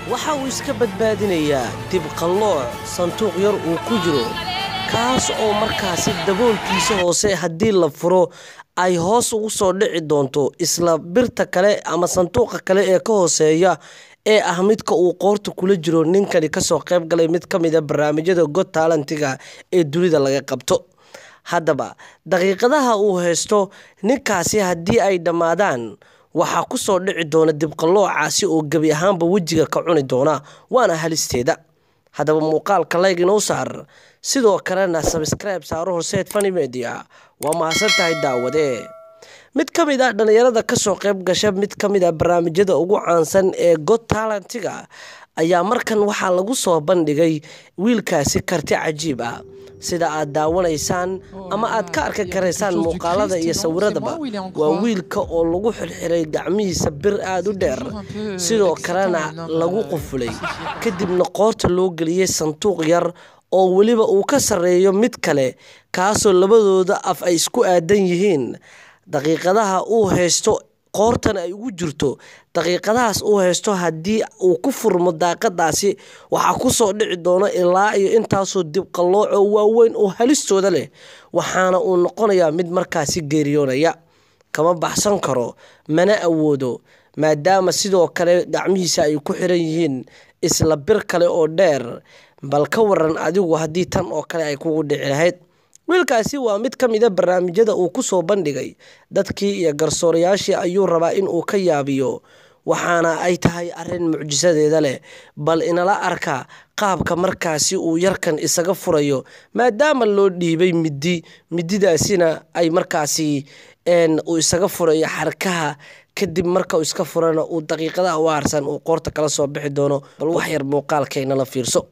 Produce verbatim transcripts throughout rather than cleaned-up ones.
waxa uu iska badbaadinayaa dib qallooc sanduuq yar uu ku jiro kaas oo markaasi daboolkiisa hoose haddii la furo ay hoos ugu soo dhici doonto isla birta kale ama sanduuqa kale ee ka hooseeya ee ah midka uu qoorta kula jiro ninkani ka soo qayb galay mid ka mid ah barnaamijyada Got Talent-ga ee dunida laga qabto. haddaba daqiiqadaha uu haysto ninkaasi haddii ay dhammaadaan waxaa ku soo dhici doona dib qalloocaasi oo gebi ahaanba wejiga ka cuni doona waana halisteeda. haddaba muuqaalka like inoo saar sidoo kalena subscribe saaro Horseed Funny Media. waa mahadsantahay daawade. mid ka mid ah dhalinyarada ka soo qayb gashay mid ka mid ah barnaamijyada ugu caansan ee Got Talent-ga ayaa markan waxaa lagu soo bandhigay wiilkaasi karti cajiib ah sida aad daawanaysaan ama aad ka arki karaysaan muuqaalada iyo sawiradaba. waa wiilka oo lagu xirxiray gacmihiisa bir aad u dheer sidoo kalena lagu qufulay kadibna qoorta loo geliyay sanduuq yar oo waliba uu ka sareeyo mid kale kaasoo labadooda af ay isku aadan yihiin. daqiiqadaha uu haysto qoortan ay ugu jirto daqiiqadahaas uu haysto haddii uu ku furmo daaqadaasi waxaa ku soo dhici doona ilaa iyo intaasoo dib qallooc oo waaweyn oo halistooda leh waxaana uu noqonayaa mid markaasi geeriyoonaya. kama baxsan karo mana awoodo maadaama sidoo kale gacmihiisa ay ku xiran yihiin isla bir kale oo dheer. bal ka waran adigu haddii tan oo kale ay kugu dhici lahayd. wiilkaasi waa mid ka mid ah barnaamijyada uu ku soo bandhigay dadkii iyo garsoorayaashii ayuu rabaa in uu ka yaabiyo waxaana ay tahay arrin mucjisadeeda leh. bal inala arka qaabka markaasi uu yarkan isaga furayo maadaama loo dhiibay midi mididaasina ay markaasi uu isaga furayo xarkaha kadib marka uu iska furana uu daqiiqadaha u harsan uu qoorta kala soo bixi doono. bal wax yar muuqaalkeena la fiirso.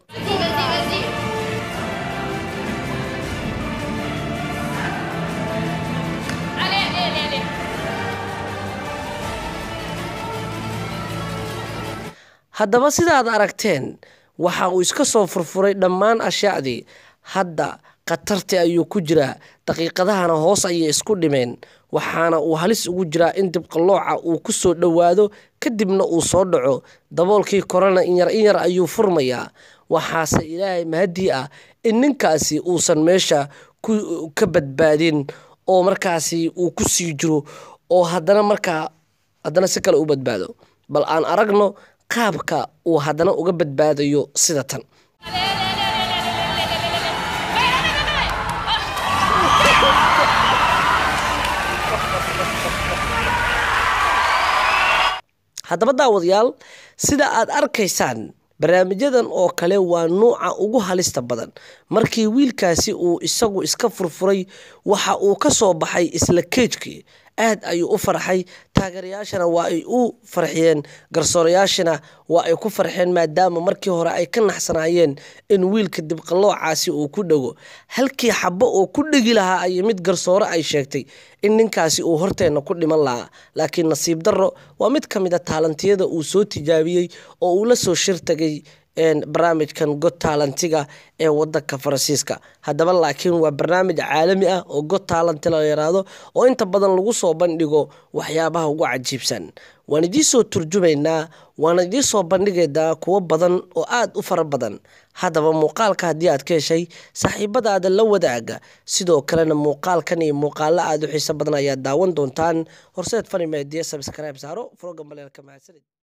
haddaba sidaad aragteen waxa uu iska soo furfuray dhammaan ashyaadii. hadda khatartii ayuu ku jiraa daqiiqadahana hoos ayay isku dhimeen waxaana uu halis ugu jiraa in dib qallooca uu ku soo dhowaado kadibna uu soo dhaco. daboolkii korona in yar in yar ayuu furmayaa. waxaase ilaahay mahadii ah in ninkaasi uusan meesha ka badbaadin oo markaasi uu ku sii jiro oo haddana markaa haddana si kale u badbaado. bal aan aragno qaabka uu haddana uga badbaadayo sida tan. haddaba daawadayaal sida aad arkaysaan barnaamijyadan oo kale waa nuuca ugu halista badan. markii wiilkaasi uu isagu iska furfuray waxa uu ka soo baxay isla keejkii aad ayuu u farxay. taageerayaashana waa ay u farxiyeen garsoorayaashana waa ay ku farxeen maadaama markii hore ay ka naxsanaayeen in wiilka dib qalloocaasi uu ku dhago. halkii xabbo oo ku dhigi lahaa ay mid garsoore ay sheegtay in ninkaasi uu horteena ku dhiman lahaa laakiin nasiib darro waa mid ka mid ah taalantiyada uu soo tijaabiyey oo uu la soo shir tagay barnaamijkan Got Talent-ga ee wadanka Faransiiska. haddaba laakiin waa barnaamij caalami ah oo Got Talent la yiraahdo oo inta badan lagu soo bandhigo waxyaabaha ugu cajiibsan. waan idin soo turjumaynaa waana idin soo bandhigaynaa kuwo badan oo aad u fara badan. haddaba muuqaalka haddii aad ka heshay saaxiibadaada la wadaaga sidoo kalena muuqaalkan iyo muuqaalo aad u xiiso badan ayaad daawan doontaan. Horseed Funny Media subscribe saaro program baleelka mahadsanid.